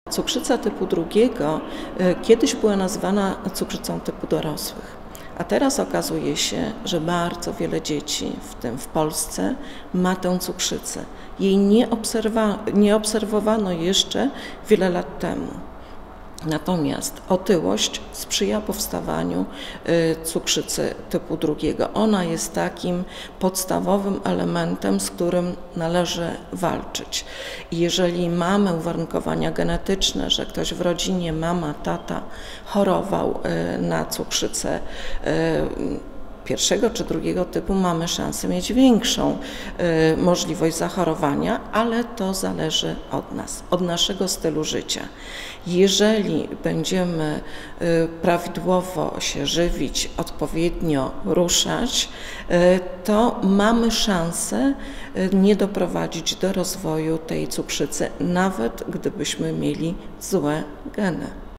Cukrzyca typu drugiego kiedyś była nazywana cukrzycą typu dorosłych, a teraz okazuje się, że bardzo wiele dzieci, w tym w Polsce, ma tę cukrzycę. Jej nie obserwowano jeszcze wiele lat temu. Natomiast otyłość sprzyja powstawaniu cukrzycy typu drugiego. Ona jest takim podstawowym elementem, z którym należy walczyć. I jeżeli mamy uwarunkowania genetyczne, że ktoś w rodzinie, mama, tata chorował na cukrzycę pierwszego czy drugiego typu, mamy szansę mieć większą możliwość zachorowania, ale to zależy od nas, od naszego stylu życia. Jeżeli będziemy prawidłowo się żywić, odpowiednio ruszać, to mamy szansę nie doprowadzić do rozwoju tej cukrzycy, nawet gdybyśmy mieli złe geny.